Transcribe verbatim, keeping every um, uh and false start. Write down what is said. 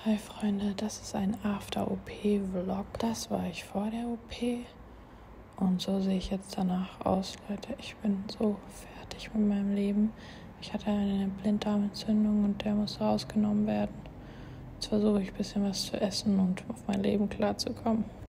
Hi Freunde, das ist ein After-O P-Vlog. Das war ich vor der O P und so sehe ich jetzt danach aus, Leute. Ich bin so fertig mit meinem Leben. Ich hatte eine Blinddarmentzündung und der muss rausgenommen werden. Jetzt versuche ich ein bisschen was zu essen und auf mein Leben klarzukommen.